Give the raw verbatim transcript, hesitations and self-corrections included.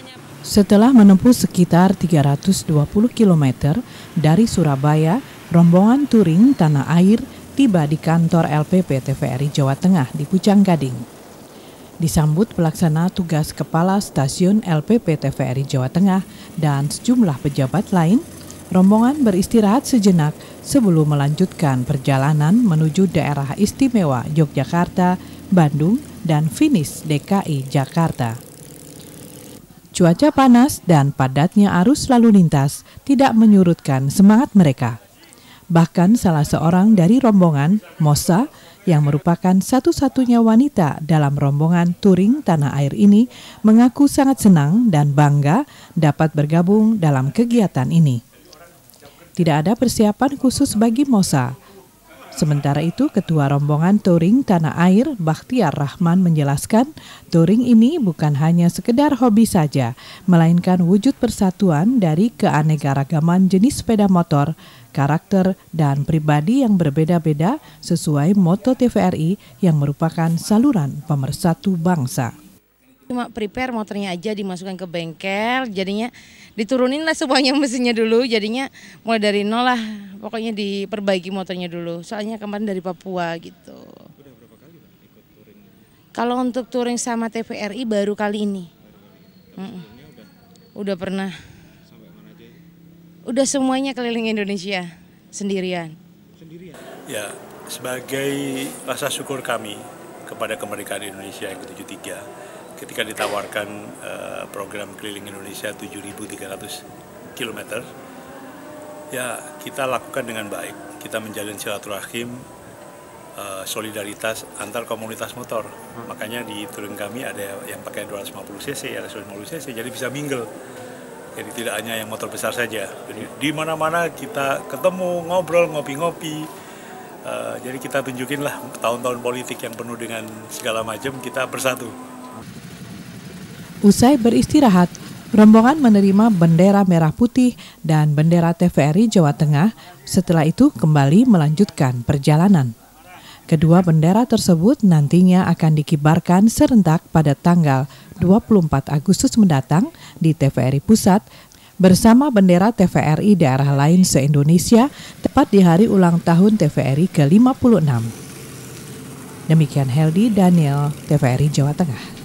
Setelah menempuh sekitar tiga ratus dua puluh kilometer dari Surabaya, rombongan touring tanah air tiba di kantor L P P T V R I Jawa Tengah di Pucang Gading. Disambut pelaksana tugas Kepala Stasiun L P P T V R I Jawa Tengah dan sejumlah pejabat lain, rombongan beristirahat sejenak sebelum melanjutkan perjalanan menuju daerah istimewa Yogyakarta, Bandung, dan finish D K I Jakarta. Cuaca panas dan padatnya arus lalu lintas tidak menyurutkan semangat mereka. Bahkan salah seorang dari rombongan, Mosa, yang merupakan satu-satunya wanita dalam rombongan touring tanah air ini, mengaku sangat senang dan bangga dapat bergabung dalam kegiatan ini. Tidak ada persiapan khusus bagi Mosa. Sementara itu, Ketua Rombongan Touring Tanah Air, Bakhtiar Rahman, menjelaskan touring ini bukan hanya sekedar hobi saja, melainkan wujud persatuan dari keanekaragaman jenis sepeda motor, karakter, dan pribadi yang berbeda-beda sesuai moto T V R I yang merupakan saluran pemersatu bangsa. Cuma prepare motornya aja dimasukkan ke bengkel, jadinya diturunin lah semuanya mesinnya dulu, jadinya mulai dari nol lah, pokoknya diperbaiki motornya dulu. Soalnya kemarin dari Papua gitu. Udah berapa kali Pak ikut touring? Kalau untuk touring sama T V R I baru kali ini. Baru. Mm-mm. Udah? Udah pernah. Sampai mana aja? Udah semuanya keliling Indonesia sendirian. Sendirian? Ya, sebagai rasa syukur kami kepada kemerdekaan Indonesia yang ke tujuh puluh tiga, ketika ditawarkan uh, program keliling Indonesia tujuh ribu tiga ratus kilometer, ya kita lakukan dengan baik. Kita menjalin silaturahim, uh, solidaritas antar komunitas motor. Hmm. Makanya di touring kami ada yang pakai dua ratus lima puluh cc, ada seratus lima puluh cc, jadi bisa mingle. Jadi tidak hanya yang motor besar saja. Jadi di mana-mana kita ketemu, ngobrol, ngopi-ngopi. Uh, jadi kita tunjukin lah tahun-tahun politik yang penuh dengan segala macam, kita bersatu. Usai beristirahat, rombongan menerima bendera merah putih dan bendera T V R I Jawa Tengah. Setelah itu kembali melanjutkan perjalanan. Kedua bendera tersebut nantinya akan dikibarkan serentak pada tanggal dua puluh empat Agustus mendatang di T V R I Pusat bersama bendera T V R I daerah lain se-Indonesia tepat di hari ulang tahun T V R I ke lima puluh enam. Demikian Heldi Daniel, T V R I Jawa Tengah.